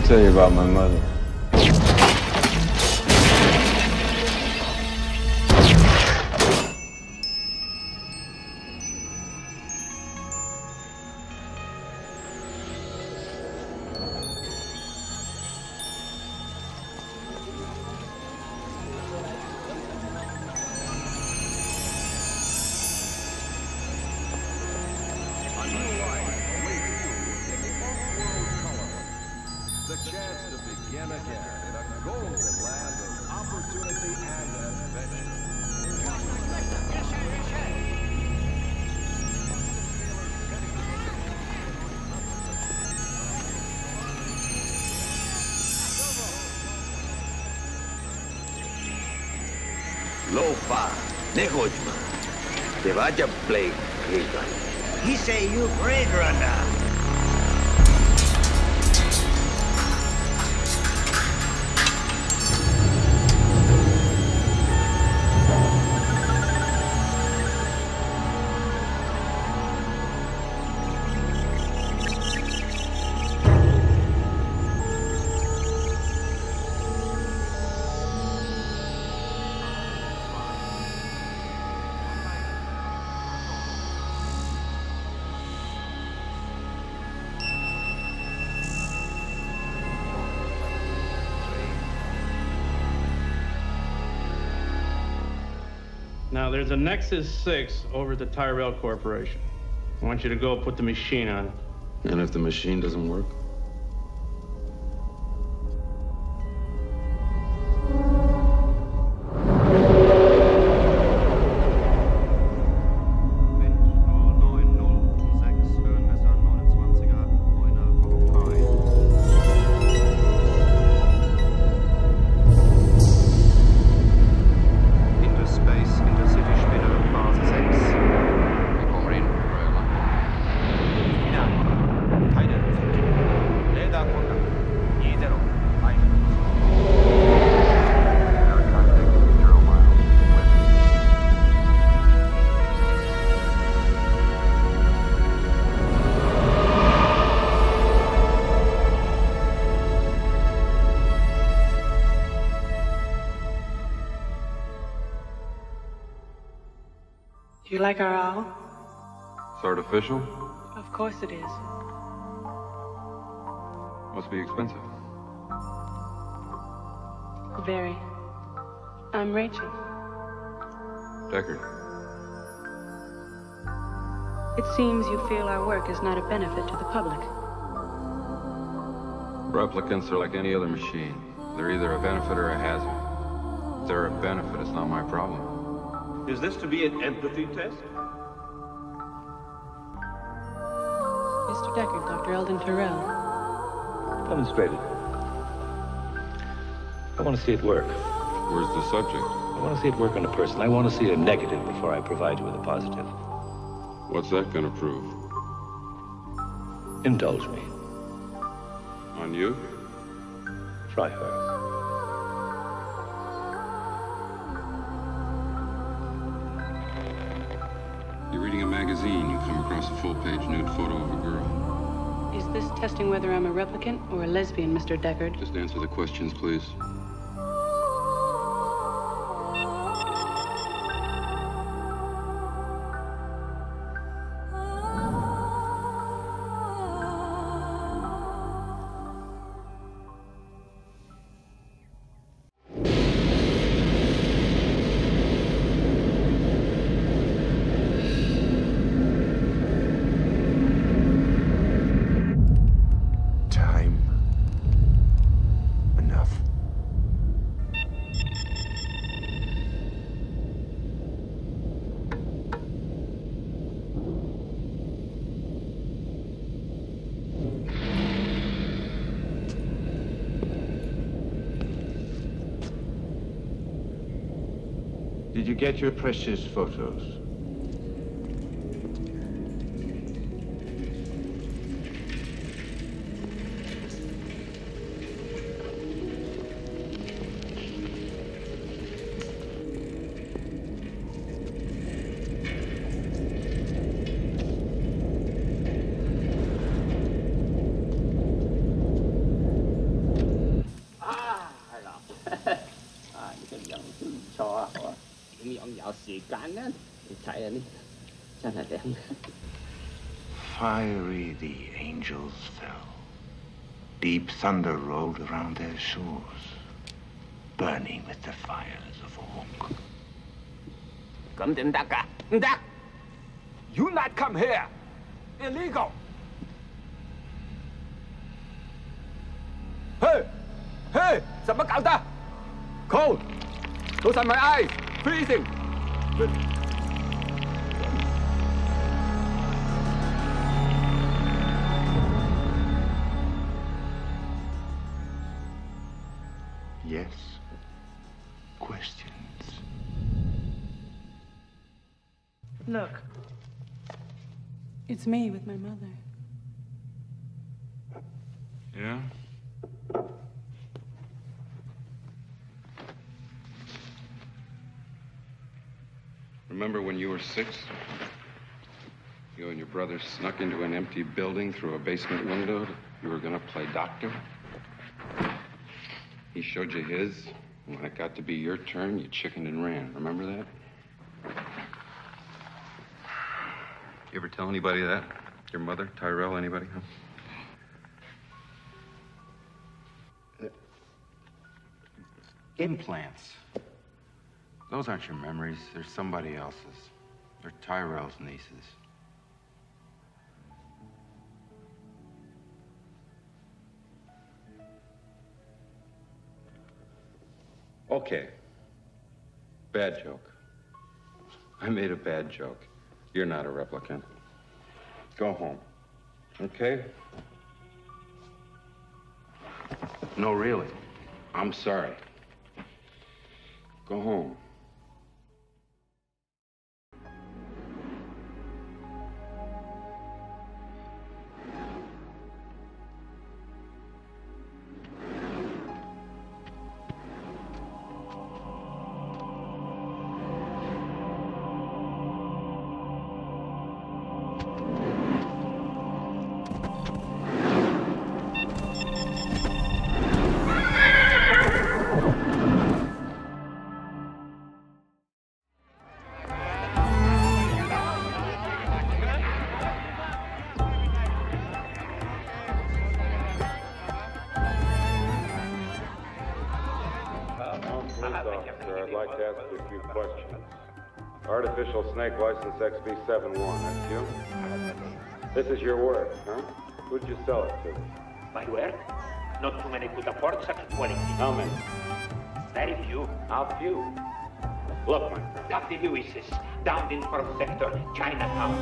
tell you about my mother. He say you Blade Runner. Now, there's a Nexus 6 over at the Tyrell Corporation. I want you to go put the machine on it. And if the machine doesn't work? Do you like our owl? It's artificial? Of course it is. Must be expensive. Very. I'm Rachel. Deckard. It seems you feel our work is not a benefit to the public. Replicants are like any other machine. They're either a benefit or a hazard. If they're a benefit, it's not my problem. Is this to be an empathy test? Mr. Deckard, Dr. Eldon Tyrell. Demonstrate it. I want to see it work. Where's the subject? I want to see it work on a person. I want to see a negative before I provide you with a positive. What's that gonna prove? Indulge me. On you? Try her. You're reading a magazine, you come across a full-page nude photo of a girl. Is this testing whether I'm a replicant or a lesbian, Mr. Deckard? Just answer the questions, please. Did you get your precious photos? Fiery the angels fell. Deep thunder rolled around their shores, burning with the fires of Orc. You not come here! Illegal! Hey! Hey! 怎麼搞得? Cold! Those are my eyes! Freezing! Yes. Questions. Look. It's me with my mother. Yeah? Remember when you were 6? You and your brother snuck into an empty building through a basement window. You were gonna play doctor. He showed you his, and when it got to be your turn, you chickened and ran. Remember that? You ever tell anybody that? Your mother, Tyrell, anybody? Huh? Implants. Those aren't your memories. They're somebody else's. They're Tyrell's nieces. Okay. Bad joke. I made a bad joke. You're not a replicant. Go home. Okay? No, really. I'm sorry. Go home. Artificial snake license XB71, that's you? This is your work, huh? Who'd you sell it to? My work? Not too many could afford such quality. How many? Very few. How few? Look, my friend. Dr. Lewis's, down in First Sector, Chinatown.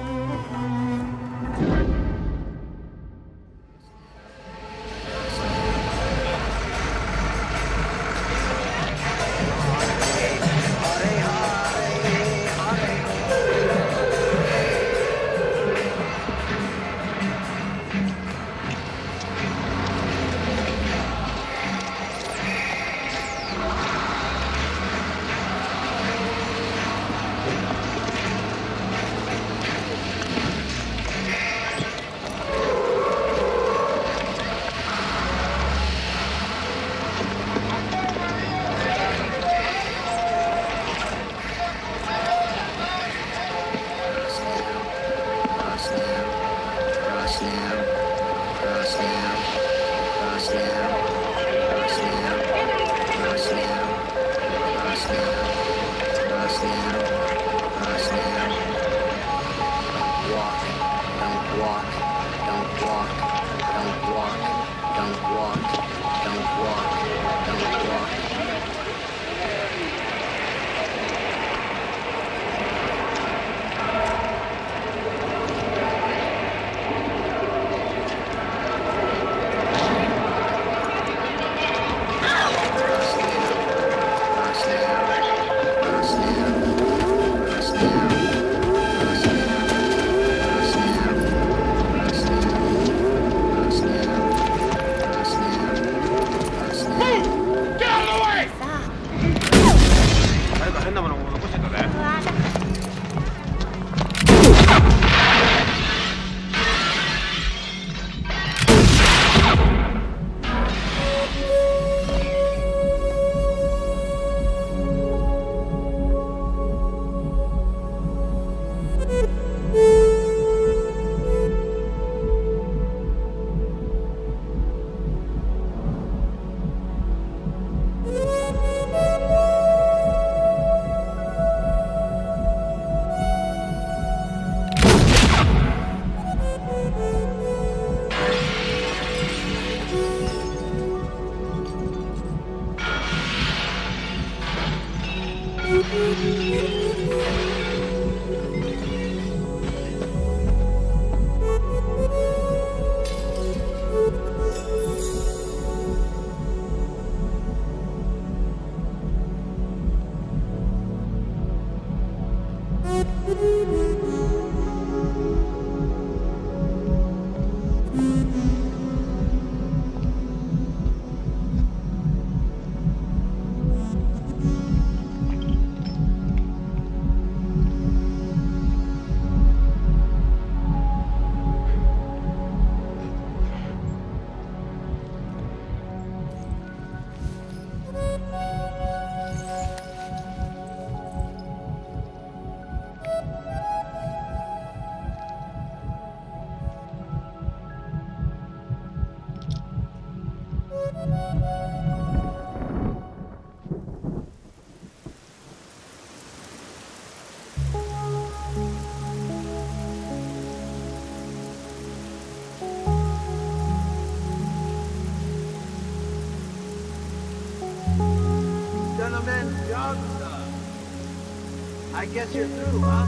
Gentlemen, job, sir. I guess you're through, huh?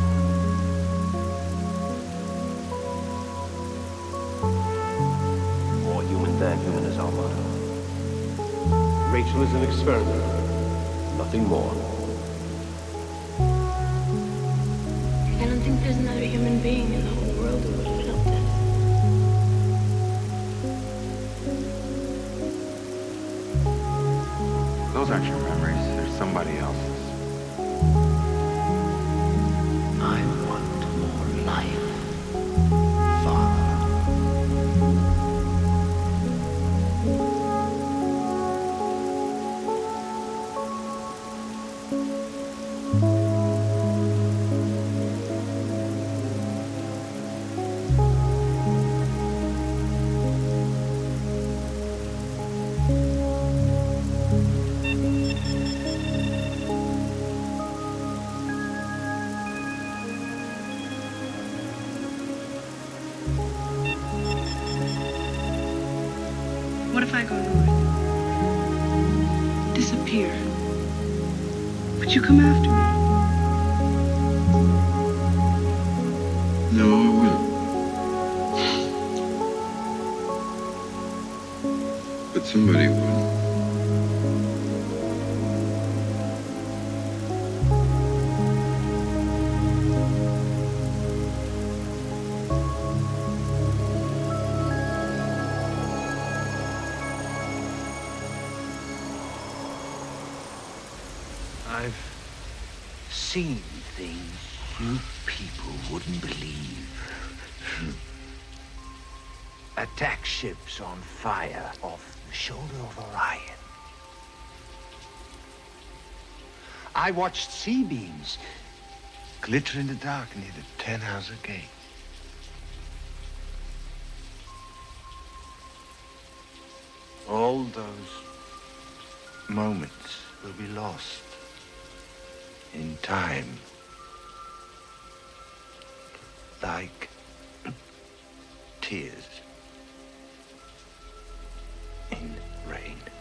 More human than human is our motto. Rachel is an experiment. Nothing more. I don't think there's another human being in the whole world who would have felt this. Those aren't your memories. They're somebody else's. I want more life, Father. What if I go north? Disappear? Would you come after me? No, I wouldn't. But somebody would. I've seen things you people wouldn't believe. Attack ships on fire off the shoulder of Orion. I watched C-beams glitter in the dark near the 10-house gate. All those moments will be lost in time, like tears in rain.